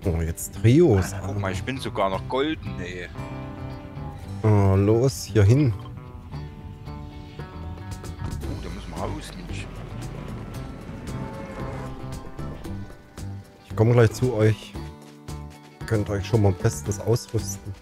Oh, jetzt Trios. Guck mal, ich bin sogar noch golden, ey. Oh, los, hier hin. Da müssen wir raus, Mensch. Ich komme gleich zu euch. Könnt euch schon mal bestens ausrüsten.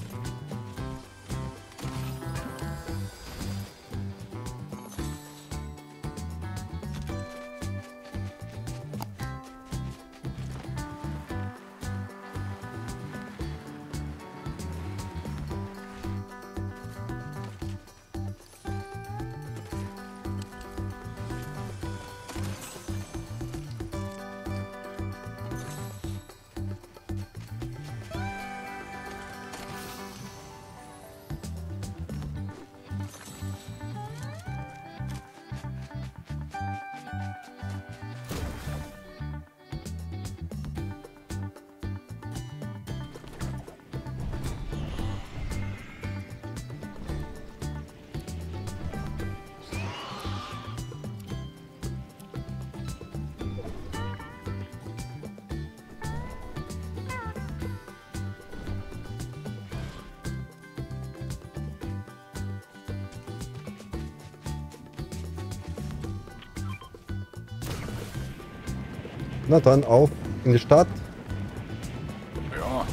Na dann, auf in die Stadt. Ja.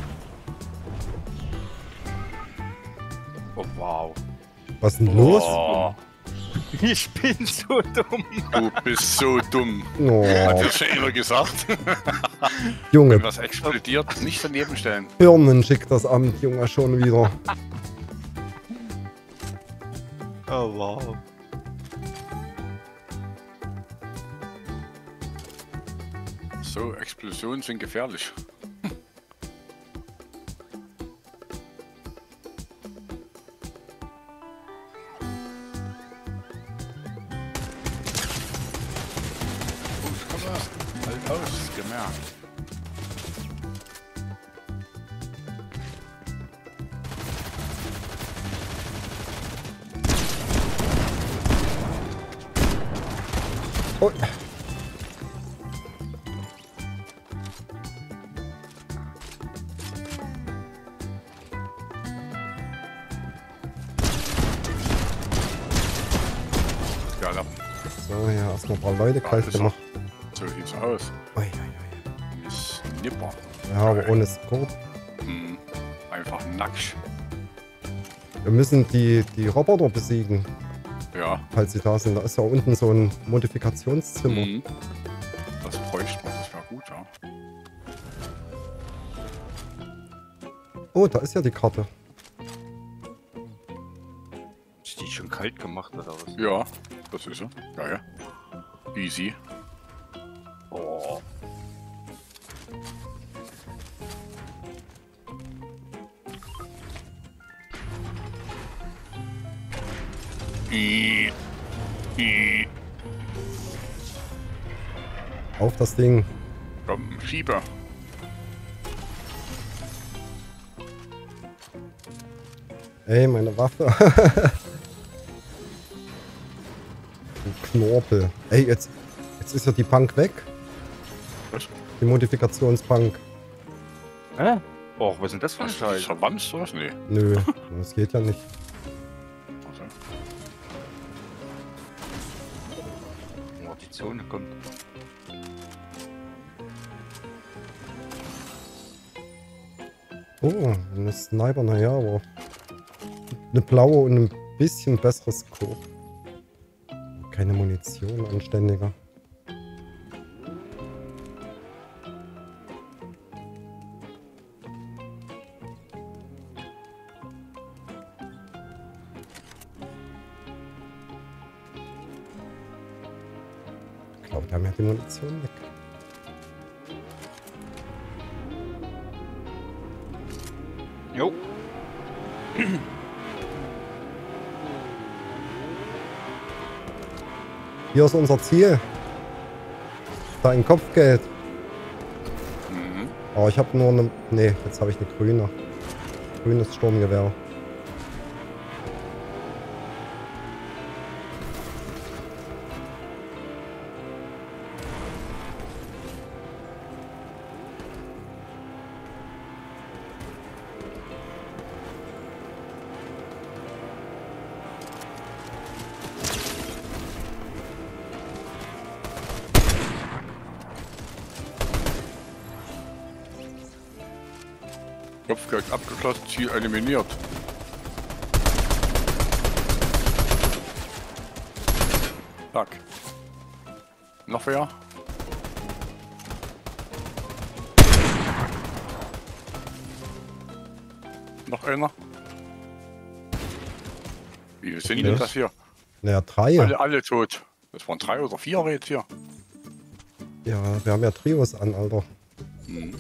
Oh, wow. Was ist denn los? Oh, Ich bin so dumm. du bist so dumm. Oh, Hat dir schon immer gesagt. Wenn Junge, was explodiert, nicht daneben stellen. Birnen schickt das Amt, Junge, schon wieder. Oh, wow. So, Explosionen sind gefährlich. Komm mal, halt aus, gemerkt. Oh. Ja, da, So, hier erstmal ein paar Leute kalt ist er. gemacht. so sieht's aus. Ui, ui, ui. Snipper. Ja, aber ohne Scope. Hm. Einfach nackt. Wir müssen die Roboter besiegen, Ja. falls sie da sind. Da ist ja unten so ein Modifikationszimmer. Mhm. Das bräuchte man, das wäre gut, ja. Oh, da ist ja die Karte. Ist die schon kalt gemacht oder was? Ja, das ist er. Ja, ja. Easy. Oh. Auf das Ding. Komm, Schieber. Ey, meine Waffe. Du Knorpel. Ey, jetzt ist ja die Punk weg. Was? Die Modifikationspunk. Hä? Och, was ist denn das für ein Was ist Scheiß? verwandt oder was? Nee. Nö, das geht ja nicht. Also, Oh, die Zone kommt. Oh, eine Sniper, naja, aber eine blaue und ein bisschen besseres Scope. Keine Munition, anständiger. Ich glaube, da haben ja die Munition weg. Jo. Hier ist unser Ziel. Da ein Kopfgeld. mhm. Oh, ich habe nur eine... Nee, jetzt habe ich eine grüne. Grünes Sturmgewehr. Kopfgeld abgeschlossen, Ziel eliminiert. Zack. Noch wer? Noch einer? Wie viele sind denn das hier? Naja, 3. Alle tot. Das waren 3 oder 4 jetzt hier. Ja, wir haben ja Trios an, Alter. Hm.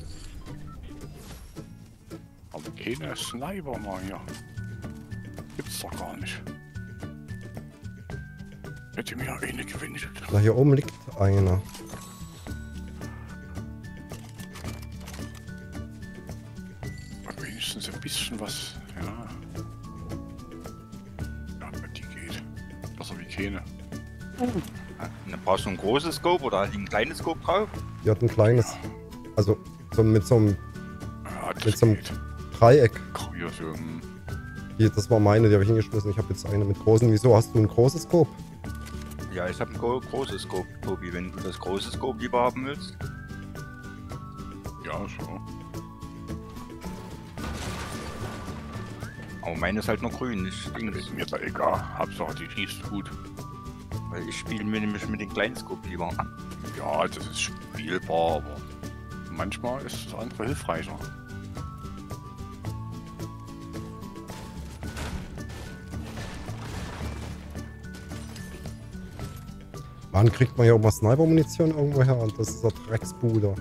Aber keine Sniper mal hier. Gibt's doch gar nicht. Hätte mir eine gewünscht. Na, hier oben liegt einer. Aber wenigstens ein bisschen was. Ja. Ja, aber die geht. Besser wie keine. Dann brauchst du ein großes Scope oder halt ein kleines Scope drauf? Die hat ein kleines. Also so mit so einem Ja, das Mit so einem geht. Dreieck. Hier so, Hier, das war meine, die habe ich hingeschmissen. Ich habe jetzt eine mit großen. Wieso hast du ein großes Scope? Ja, ich habe ein großes Scope, Tobi, wenn du das große Scope lieber haben willst. ja, so. Aber meine ist halt noch grün, nicht Das Dings. ist mir da egal. Hauptsache die schießt gut. Weil ich spiele mir nämlich mit den kleinen Scope lieber. Ja, das ist spielbar, aber manchmal ist das andere hilfreicher. Wann kriegt man hier auch mal Sniper-Munition irgendwo her? Und das ist der Drecksbude.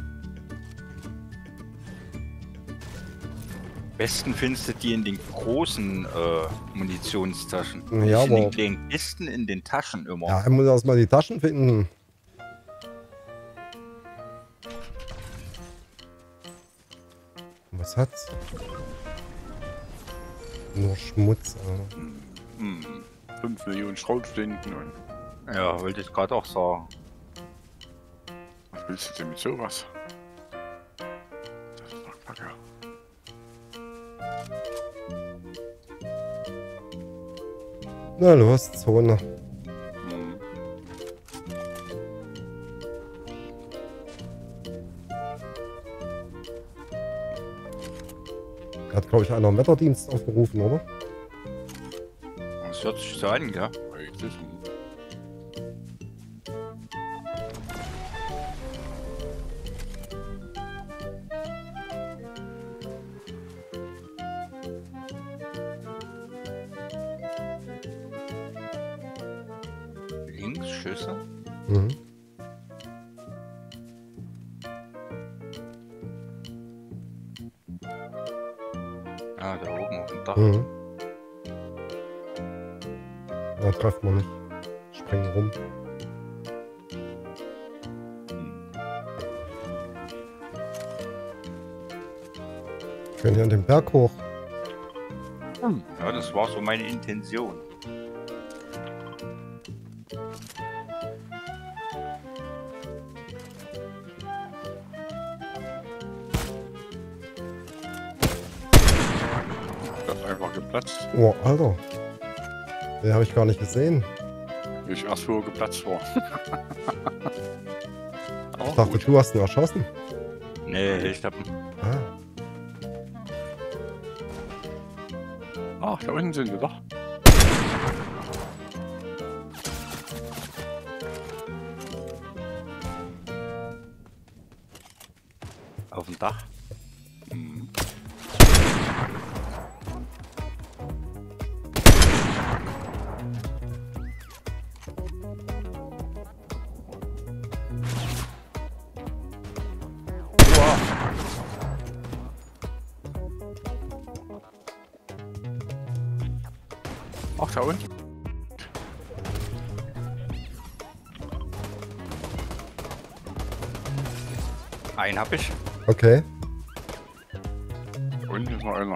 Besten findest du die in den großen Munitionstaschen. Ja, nicht in den aber- kleinen Kisten in den Taschen immer. Ja, ich muss erstmal die Taschen finden. Was hat's? Nur Schmutz, Alter. 5 Millionen Schrotflinten und Ja, wollte ich gerade auch sagen. was willst du denn mit sowas? Das ist doch Kacke. Na los, Zone. Hm. Da hat, glaube ich, einer einen Wetterdienst aufgerufen, oder? Das hört sich so an, ja? Richtig. Links, Schüsse. Mhm. Ah, da oben auf dem Dach. Mhm. Da treffen wir nicht. Springen rum. Ich kann hier an den Berg hoch. Ja, das war so meine Intention. Das ist einfach geplatzt. Oh, Alter. Den habe ich gar nicht gesehen. Wie ich erst wo geplatzt war. Ich dachte, du hast ihn erschossen. Nee, ich hab. Ah. Ach, da unten sind sie doch. Auf dem Dach. Hm. Ach, da unten. Einen hab ich. Okay. Unten ist noch einer.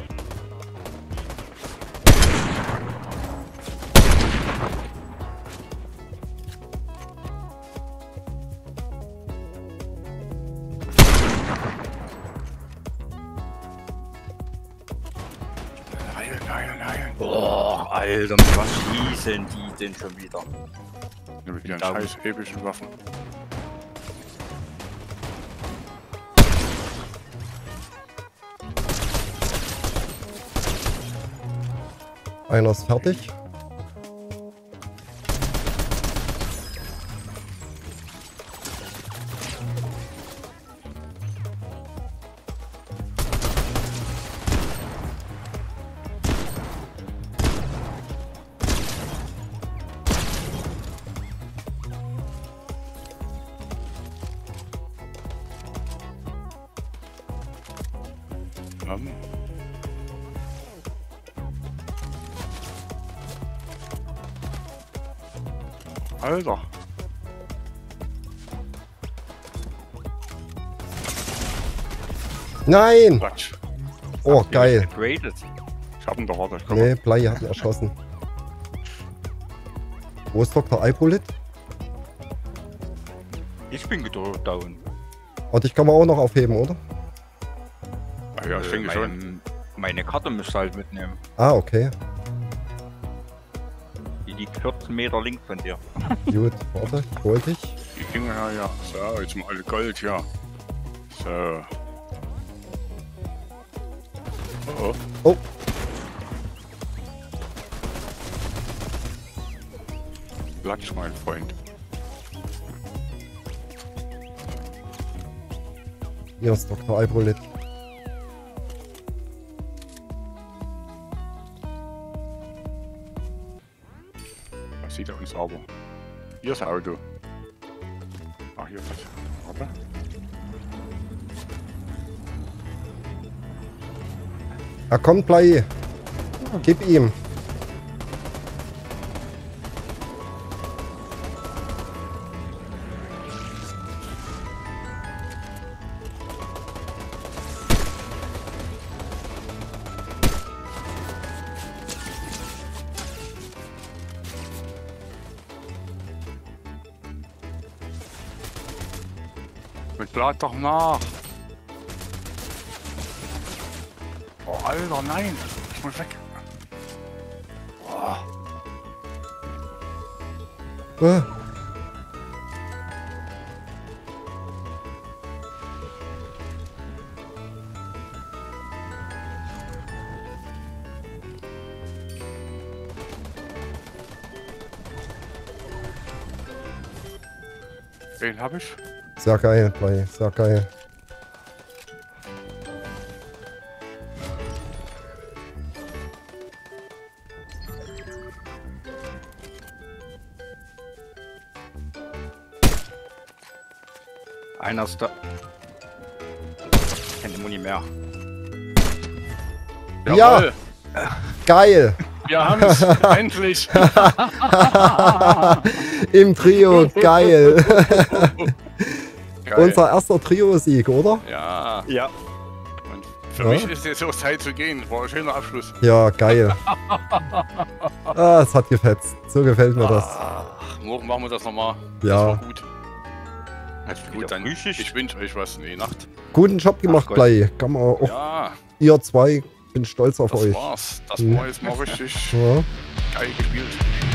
Nein. Boah, Alter, mit was schießen die denn schon wieder? Nämlich die Da- scheiß epischen Waffen. Einer ist fertig. Alter. Nein! Quatsch. Oh, geil. Graded. Ich hab ihn doch, warte. Komm. Nee, Blei hat ihn erschossen. Wo ist Dr. Eipolit? Ich bin down. Und ich kann man auch noch aufheben, oder? Ah, ja, ich denke schon. Meine Karte müsst ihr halt mitnehmen. Ah, okay. Die liegt 14 Meter links von dir. Gut, warte, hol dich. Die kriegen wir ja. So, jetzt mal alle Gold hier. So. Oh. Oh. Platsch, mein Freund. Hier ist Dr. Eipolit. Da sieht er uns aber. Hier ist das Auto. Ach, hier ist das. Warte. Er kommt, Blei. Gib ihm. Und lad doch nach. Oh, Alter, nein. Ich muss weg. Oh. Ah. Den hab ich. Sehr geil, Blei. Sehr geil. Einer ist da. Keine Muni mehr. Ja! Jawohl. Geil! Wir haben's. Endlich. Im Trio, geil! Geil. Unser erster Trio-Sieg, oder? Ja. Ja. Und für Ja? mich ist jetzt auch Zeit zu gehen. War ein schöner Abschluss. Ja, geil. Ah, es hat gefetzt. So gefällt mir das. Ach, morgen machen wir das nochmal. Ja. Das war gut. Gut, dann ich wünsche euch was. Nee, Nacht. Guten Job gemacht, Gott. Blei. Kann man auch. Ja, Ihr zwei, bin stolz auf das euch. war's. Das Mhm. war jetzt mal richtig Ja. geil gespielt.